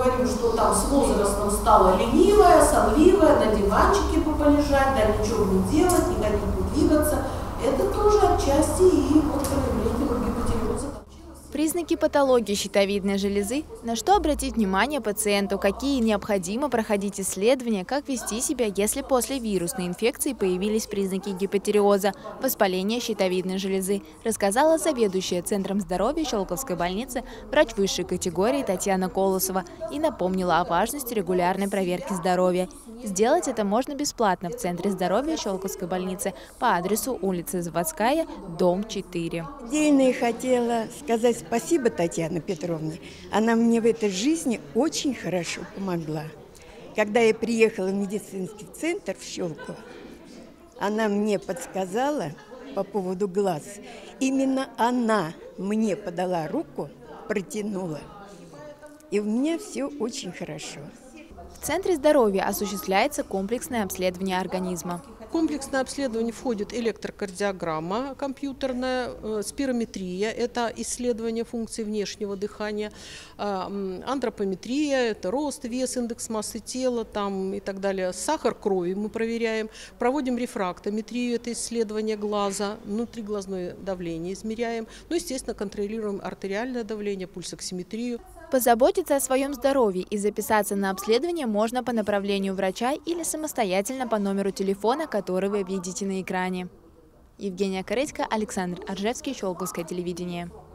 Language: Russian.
говорим, что там с возрастом стала ленивая, сонливая, на диванчике полежать, да ничего не делать, никак не двигаться, это тоже отчасти и вот проявление гипотиреоза. Признаки патологии щитовидной железы, на что обратить внимание пациенту, какие необходимо проходить исследования, как вести себя, если после вирусной инфекции появились признаки гипотиреоза, воспаления щитовидной железы, рассказала заведующая Центром здоровья Щелковской больницы врач высшей категории Татьяна Колосова и напомнила о важности регулярной проверки здоровья. Сделать это можно бесплатно в Центре здоровья Щелковской больницы по адресу улица Заводская, дом 4. Отдельно хотела сказать спасибо Татьяне Петровне. Она мне в этой жизни очень хорошо помогла. Когда я приехала в медицинский центр в Щелково, она мне подсказала по поводу глаз. Именно она мне подала руку, протянула. И у меня все очень хорошо. В Центре здоровья осуществляется комплексное обследование организма. Комплексное обследование входит электрокардиограмма компьютерная, спирометрия – это исследование функций внешнего дыхания, антропометрия – это рост, вес, индекс массы тела там, и так далее. Сахар крови мы проверяем, проводим рефрактометрию – это исследование глаза, внутриглазное давление измеряем, ну, естественно, контролируем артериальное давление, пульсоксиметрию. Позаботиться о своем здоровье и записаться на обследование можно по направлению врача или самостоятельно по номеру телефона, который вы видите на экране. Евгения Корецька, Александр Аржевский, Щелковское телевидение.